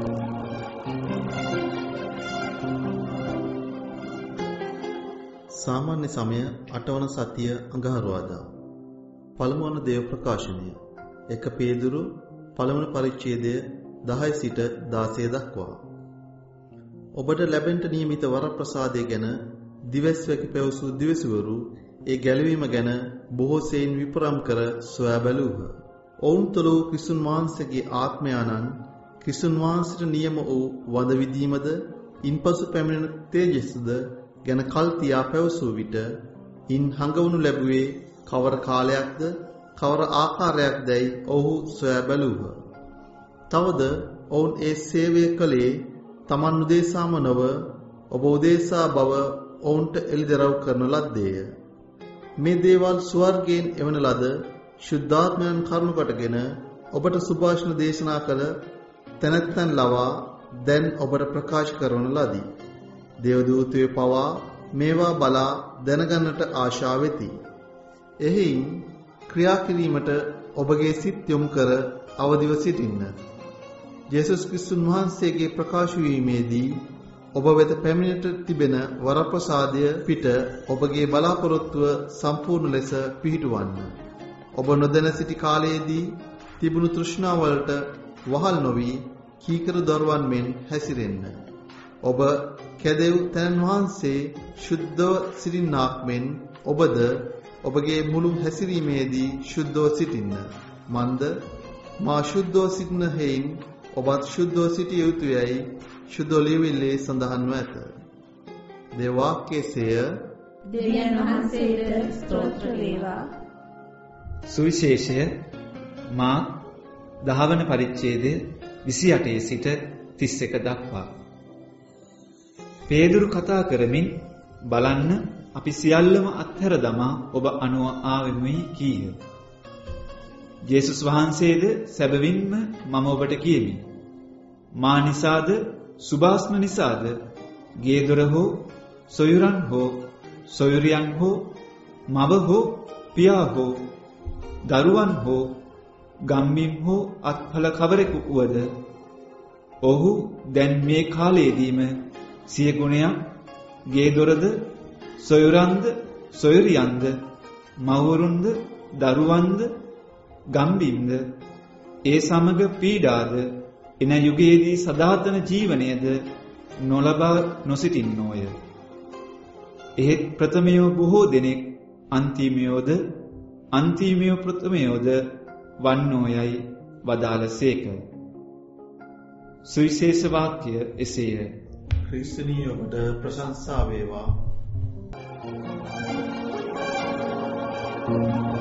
සාමාන්‍ය සමය 8 වන සතිය අඟහරුවාදා. පළමු වන දේව ප්‍රකාශනය 1 පේදුරු පළමුවන පරිච්ඡේදය 10 සිට 16 දක්වා. ඔබට ලැබෙන්න නියමිත වරප්‍රසාදය ගැන දිවස්වැකි පැවසූ දිවසිවරු ඒ ගැලවීම ගැන බොහෝ සෙයින් විපරම් කර සොයා බැලූහ. ඔවුන් තුළ වූ ක්‍රිස්තුන් වහන්සේගේ ආත්මයානන් ක්‍රිස්තුන් වහන්සේට නියම වූ වද විදීමද ඉන්පසු පැමිණෙන තේජස්ද ගැන කල් තියා පැවසූ විට ඉන් හඟවනු ලැබුවේ කවර කාලයක්ද කවර ආකාරයක්දයි ඔහු සොයා බැලූහ. තවද ඔවුන් ඒ සේවය කළේ තමන් උදෙසාම නොව ඔබ උදෙසා බව ඔවුන්ට එළිදරව් කරන ලද්දේය. මේ දේවල් ස්වර්ගයෙන් එවන ලද ශුද්ධාත්මයන් කරුණු කොටගෙන ඔබට සුභාෂණ දේශනා කළ තැනැත්තන් ලවා දැන් ඔබට ප්‍රකාශ කරන ලදී. දේවදූතයෝ පවා මේවා බලා දැනගන්නට ආශා වෙති. එහින් ක්‍රියා කිරීමට ඔබගේ සිත් යොමු කර අවදිව සිටින්න. යේසුස් ක්‍රිස්තුන් වහන්සේගේ ප්‍රකාශ වීමේදී ඔබ වෙත පැමිණෙට තිබෙන වරප්‍රසාදය පිට ඔබගේ බලාපොරොත්තුව සම්පූර්ණ ලෙස පිහිටුවන්න. ඔබ නොදැන සිටි කාලයේදී තිබුණු තෘෂ්ණාවලට වහල් නොවි කීකරු දරුවන් මෙන් හැසිරෙන්න. ඔබ කැදෙව් තැන් වහන්සේ ශුද්ධව සිටින්නාක් මෙන් ඔබද ඔබගේ මුළු හැසිරීමේදී ශුද්ධව සිටින්න. මන්ද මා ශුද්ධව සිටින හේයින් ඔබත් ශුද්ධව සිටිය යුතුයයි ශුද්ධ ලියවිල්ලේ සඳහන්ව ඇත. දේවාක්‍යසය දෙවියන් වහන්සේට ස්තෝත්‍ර වේවා. සුවිශේෂය මාත් 10 වන පරිච්ඡේදය 28 සිට 31 දක්වා. පේදුරු කතා කරමින් බලන්න අපි සියල්ලම අත්හැර දමා ඔබ අනුව ආවෙමුයි කීහ. යේසුස් වහන්සේද සැබවින්ම මම ඔබට කියමි. මා නිසාද සුභාස්ම නිසාද ගේදොර හෝ සොයුරන් හෝ සොයුරියන් හෝ මව හෝ පියා හෝ දරුවන් හෝ ගම්මිම් හෝ අත්ඵල කවරෙකු වුවද ඔහු දැන් මේ කාලයේදීම සිය ගුණයක් ගේදොරද සොයුරන්ද සොයුරියන්ද මව්වරුන්ද දරුවන්ද ගම්බිම්ද ඒ සමග පීඩාද එන යුගයේදී සදාතන ජීවනයද නොලබා නොසිටින්නෝය. එහෙත් ප්‍රථමයෝ බොහෝ දෙනෙක් අන්තිමයෝද අන්තිමයෝ ප්‍රථමයෝද වන්නෝයයි වදාළසේක. සුවිශේෂ වාක්‍ය එසේය. ක්‍රිස්තුනී ඔබට ප්‍රශංසා වේවා.